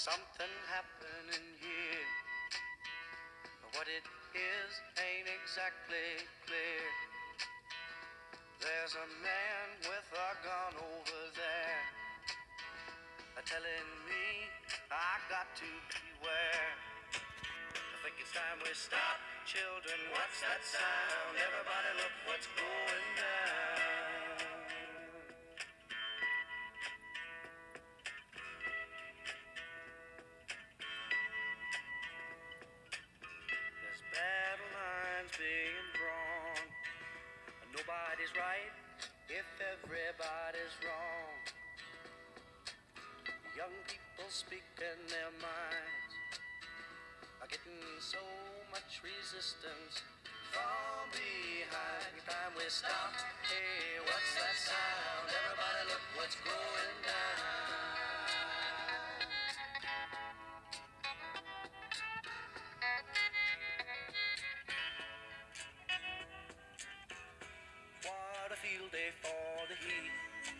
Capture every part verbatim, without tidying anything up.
something happening here. What it is ain't exactly clear. There's a man with a gun over there, telling me I got to beware. I think it's time we stop. Children, what's that sound? Everybody look what's going down. There's battle lines being drawn. Nobody's right if everybody's wrong. Young people speaking their minds are getting so much resistance from behind. Time we stop. Hey, what's that sound? Everybody look what's going down. What a field day for the heat.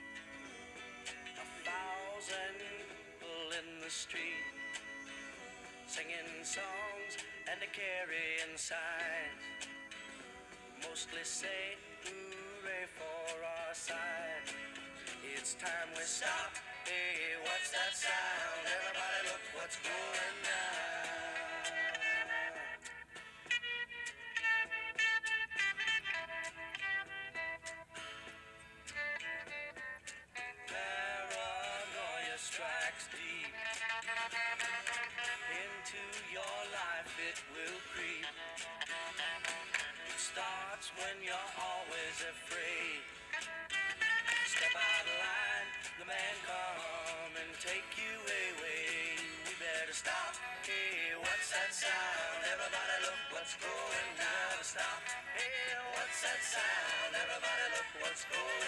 A thousand people in the street, singing songs and a carrying signs. Mostly say hooray for our side. It's time we stop. Hey, what's that sound? Everybody look what's going down. Paranoia strikes deep into your life, it will creep. It starts when you're always afraid. Step out of line, the man come and take you away. We better stop. Hey, what's that sound? Everybody look what's going down. Stop. Hey, what's that sound? Everybody look what's going